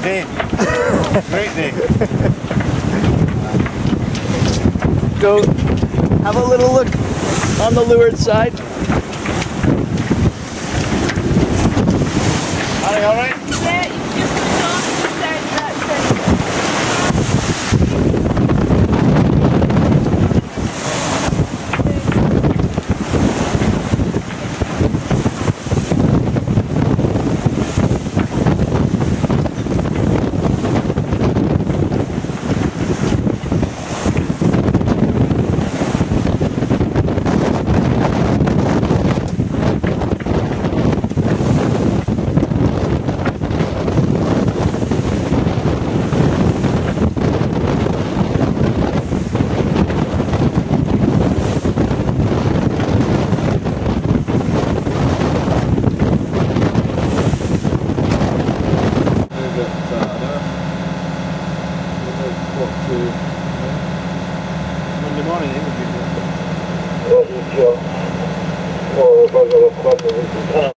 day. Great day. Go have a little look on the leeward side. Are you alright? Yeah, you just put on the side, that's it. Monday morning, it would be good.